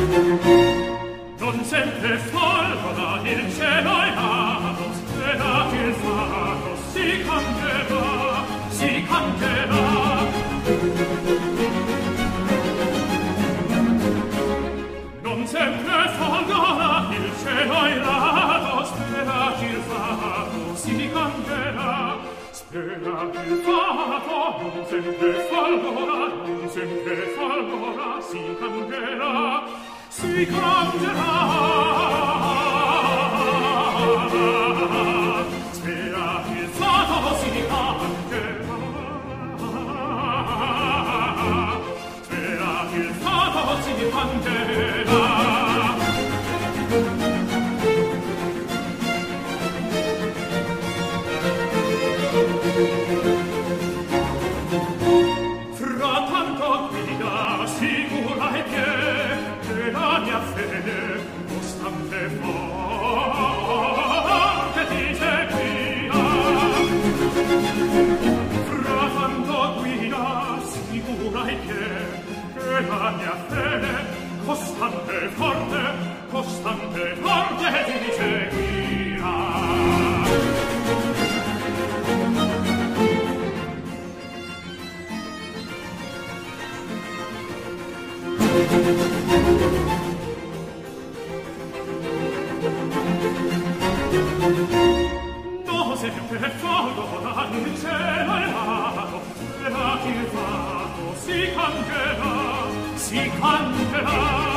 Non sempre folgora il cielo e l'ago, spera il fato si cambierà, si cambierà. Non sempre folgora il cielo e l'ago, spera il fato si cambierà. Spera il fato, non sempre folgora, non sempre folgora, si cambierà, si cambierà. Spera il fato, si cambierà. Spera il fato, si cambierà. Frattanto guida sicura e che la mia fede costante forte ti seguirà. Frattanto guida sicura e che la mia fede costante forte ti seguirà. No sempre folgora il cielo e l'ago, spera il fato si cambierà, si cambierà.